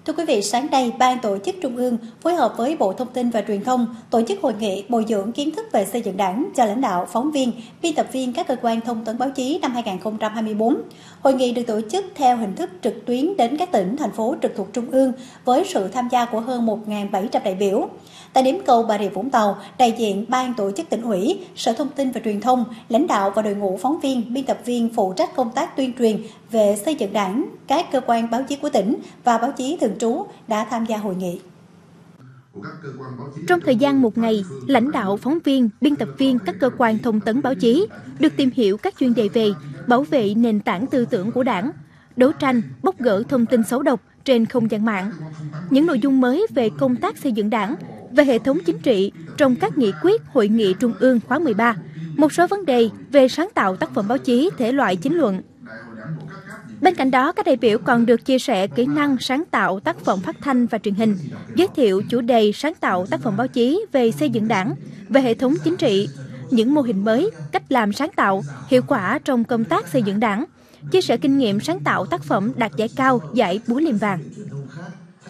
Thưa quý vị, sáng nay, Ban Tổ chức Trung ương phối hợp với Bộ Thông tin và Truyền thông tổ chức hội nghị bồi dưỡng kiến thức về xây dựng Đảng cho lãnh đạo, phóng viên, biên tập viên các cơ quan thông tấn báo chí năm 2024. Hội nghị được tổ chức theo hình thức trực tuyến đến các tỉnh, thành phố trực thuộc Trung ương với sự tham gia của hơn 1.700 đại biểu. Tại điểm cầu Bà Rịa Vũng Tàu, đại diện Ban Tổ chức Tỉnh ủy, Sở Thông tin và Truyền thông, lãnh đạo và đội ngũ phóng viên, biên tập viên phụ trách công tác tuyên truyền về xây dựng Đảng, các cơ quan báo chí của tỉnh và báo chí thường trú đã tham gia hội nghị. Trong thời gian một ngày, lãnh đạo, phóng viên, biên tập viên các cơ quan thông tấn báo chí được tìm hiểu các chuyên đề về bảo vệ nền tảng tư tưởng của Đảng, đấu tranh, bóc gỡ thông tin xấu độc trên không gian mạng, những nội dung mới về công tác xây dựng Đảng, về hệ thống chính trị trong các nghị quyết Hội nghị Trung ương khóa 13, một số vấn đề về sáng tạo tác phẩm báo chí thể loại chính luận. Bên cạnh đó, các đại biểu còn được chia sẻ kỹ năng sáng tạo tác phẩm phát thanh và truyền hình, giới thiệu chủ đề sáng tạo tác phẩm báo chí về xây dựng Đảng, về hệ thống chính trị, những mô hình mới, cách làm sáng tạo, hiệu quả trong công tác xây dựng Đảng, chia sẻ kinh nghiệm sáng tạo tác phẩm đạt giải cao, giải Búa Liềm Vàng.